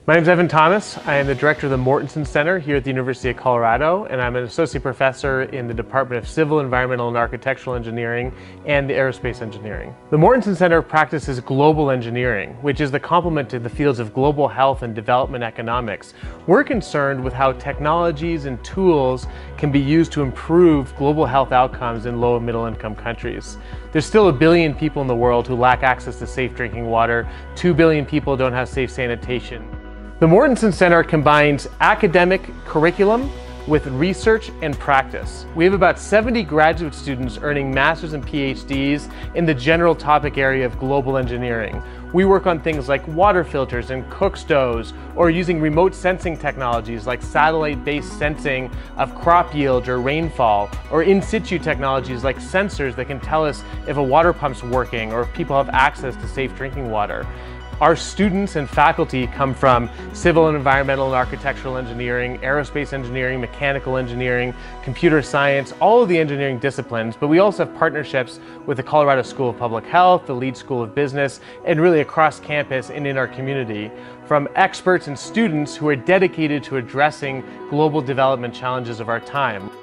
My name is Evan Thomas. I am the director of the Mortenson Center here at the University of Colorado, and I'm an associate professor in the Department of Civil, Environmental, and Architectural Engineering and the Aerospace Engineering. The Mortenson Center practices global engineering, which is the complement to the fields of global health and development economics. We're concerned with how technologies and tools can be used to improve global health outcomes in low and middle income countries. There's still 1 billion people in the world who lack access to safe drinking water. 2 billion people don't have safe sanitation. The Mortenson Center combines academic curriculum with research and practice. We have about 70 graduate students earning masters and PhDs in the general topic area of global engineering. We work on things like water filters and cook stoves, or using remote sensing technologies like satellite-based sensing of crop yield or rainfall, or in situ technologies like sensors that can tell us if a water pump's working or if people have access to safe drinking water. Our students and faculty come from civil and environmental and architectural engineering, aerospace engineering, mechanical engineering, computer science, all of the engineering disciplines, but we also have partnerships with the Colorado School of Public Health, the Leeds School of Business, and really across campus and in our community, from experts and students who are dedicated to addressing global development challenges of our time.